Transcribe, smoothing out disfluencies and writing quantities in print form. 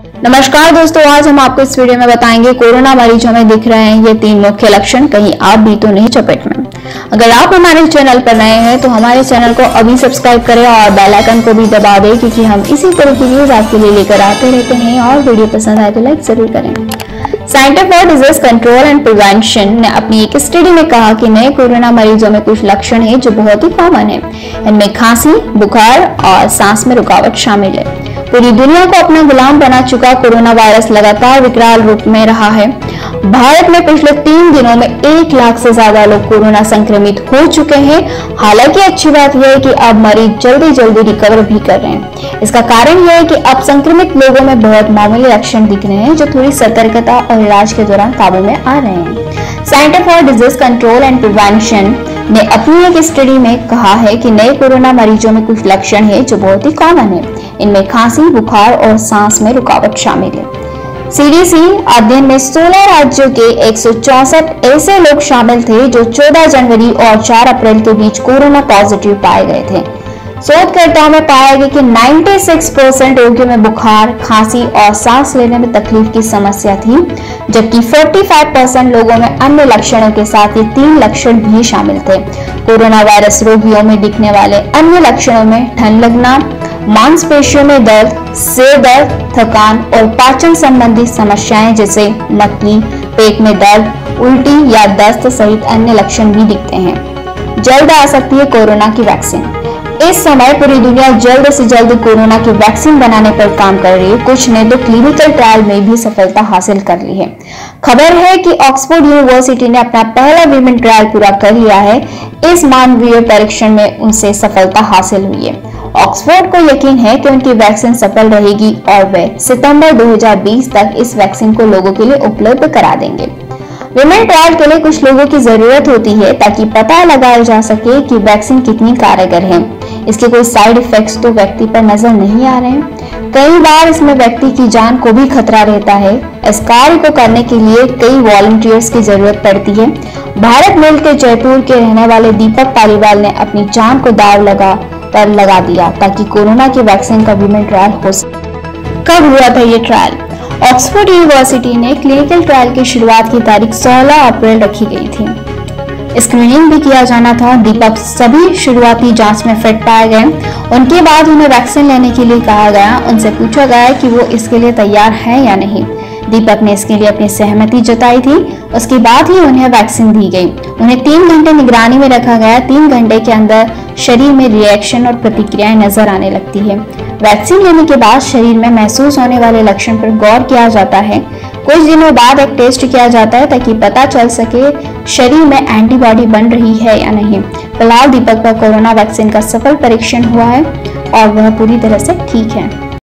नमस्कार दोस्तों, आज हम आपको इस वीडियो में बताएंगे कोरोना मरीजों में दिख रहे हैं ये 3 मुख्य लक्षण, कहीं आप भी तो नहीं चपेट में। अगर आप हमारे चैनल पर नए हैं तो हमारे चैनल को अभी सब्सक्राइब करें और बेल आइकन को भी दबा दें, क्योंकि हम इसी तरह की न्यूज आपके लिए लेकर आते रहते हैं। और वीडियो पसंद आए तो लाइक जरूर करें। Center for Disease Control and Prevention ने अपनी एक स्टडी में कहा कि नए कोरोना मरीजों में कुछ लक्षण हैं जो बहुत ही कॉमन है। इनमें खांसी, बुखार और सांस में रुकावट शामिल है। पूरी दुनिया को अपना गुलाम बना चुका कोरोना वायरस लगातार विकराल रूप में रहा है। भारत में पिछले 3 दिनों में 1 लाख से ज्यादा लोग कोरोना संक्रमित हो चुके हैं। हालांकि अच्छी बात यह है कि अब मरीज जल्दी जल्दी रिकवर भी कर रहे हैं। इसका कारण यह है कि अब संक्रमित लोगों में बहुत मामूली लक्षण दिख रहे हैं, जो थोड़ी सतर्कता और इलाज के दौरान काबू में आ रहे हैं। Center for Disease Control and Prevention ने अपनी एक स्टडी में कहा है कि नए कोरोना मरीजों में कुछ लक्षण है जो बहुत ही कॉमन है। इनमें खांसी, बुखार और सांस में रुकावट शामिल है। सीडीसी अध्ययन में 16 राज्यों के 164 ऐसे लोग शामिल थे जो 14 जनवरी और 4 अप्रैल के बीच कोरोना पॉजिटिव पाए गए थे। शोधकर्ताओं में पाया गया कि 96% रोगियों में बुखार, खांसी और सांस लेने में तकलीफ की समस्या थी, जबकि 45% लोगों में अन्य लक्षणों के साथ ये 3 लक्षण भी शामिल थे। कोरोना वायरस रोगियों में दिखने वाले अन्य लक्षणों में ठंड लगना, मांसपेशियों में दर्द, सिर दर्द, थकान और पाचन संबंधी समस्याएं जैसे मक्खी, पेट में दर्द, उल्टी या दस्त सहित अन्य लक्षण भी दिखते हैं। जल्द आ सकती है कोरोना की वैक्सीन। इस समय पूरी दुनिया जल्द से जल्द कोरोना की वैक्सीन बनाने पर काम कर रही है। कुछ ने तो क्लिनिकल ट्रायल में भी सफलता हासिल कर ली है। खबर है कि ऑक्सफोर्ड यूनिवर्सिटी ने अपना पहला वीमेन ट्रायल पूरा कर लिया है। इस मानवीय परीक्षण में उनसे सफलता हासिल हुई है। ऑक्सफोर्ड को यकीन है कि उनकी वैक्सीन सफल रहेगी और वे सितंबर 2020 तक इस वैक्सीन को लोगों के लिए उपलब्ध करा देंगे। विमेन ट्रायल के लिए कुछ लोगों की जरूरत होती है ताकि पता लगाया जा सके कि वैक्सीन कितनी कारगर है। इसके कोई साइड इफेक्ट्स तो व्यक्ति पर नजर नहीं आ रहे हैं। कई बार इसमें व्यक्ति की जान को भी खतरा रहता है। इस कार्य को करने के लिए कई वॉलंटियर्स की जरूरत पड़ती है। भारत मिल के जयपुर के रहने वाले दीपक पालीवाल ने अपनी जान को दाव लगा दिया ताकि कोरोना की वैक्सीन का वीमेन ट्रायल हो सके। कब हुआ था ये ट्रायल? ऑक्सफोर्ड यूनिवर्सिटी ने क्लिनिकल ट्रायल की शुरुआत की तारीख 16 अप्रैल रखी गई थी। स्क्रीनिंग भी किया जाना था। दीपक सभी शुरुआती जांच में फिट पाए गए। उनके बाद उन्हें वैक्सीन लेने के लिए कहा गया। उनसे पूछा गया कि वो इसके लिए तैयार हैं या नहीं। दीपक ने इसके लिए अपनी सहमति जताई थी। उसके बाद ही उन्हें वैक्सीन दी गई। उन्हें 3 घंटे निगरानी में रखा गया। 3 घंटे के अंदर शरीर में रिएक्शन और प्रतिक्रियाएं नजर आने लगती है। वैक्सीन लेने के बाद शरीर में महसूस होने वाले लक्षण पर गौर किया जाता है। कुछ दिनों बाद एक टेस्ट किया जाता है ताकि पता चल सके शरीर में एंटीबॉडी बन रही है या नहीं। फिलहाल दीपक का कोरोना वैक्सीन का सफल परीक्षण हुआ है और वह पूरी तरह से ठीक है।